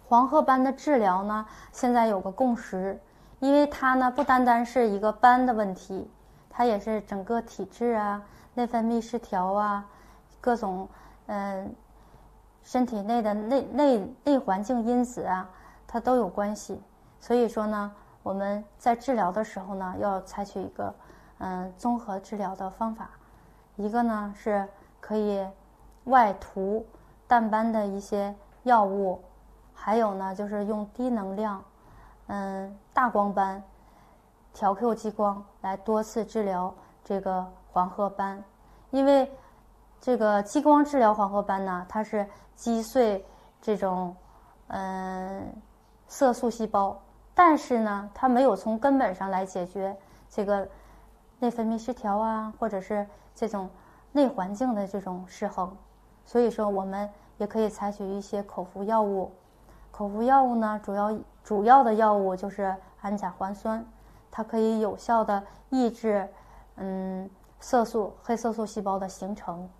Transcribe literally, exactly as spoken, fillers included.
黄褐斑的治疗呢，现在有个共识，因为它呢不单单是一个斑的问题，它也是整个体质啊、内分泌失调啊、各种嗯、呃、身体内的内内内环境因子啊，它都有关系。所以说呢，我们在治疗的时候呢，要采取一个嗯、呃、综合治疗的方法。一个呢是可以外涂淡斑的一些药物，还有呢就是用低能量嗯大光斑调 Q 激光来多次治疗这个黄褐斑。因为这个激光治疗黄褐斑呢，它是击碎这种嗯色素细胞，但是呢它没有从根本上来解决这个内分泌失调啊，或者是这种内环境的这种失衡。所以说我们也可以采取一些口服药物。口服药物呢，主要主要的药物就是氨甲环酸，它可以有效的抑制嗯色素黑色素细胞的形成。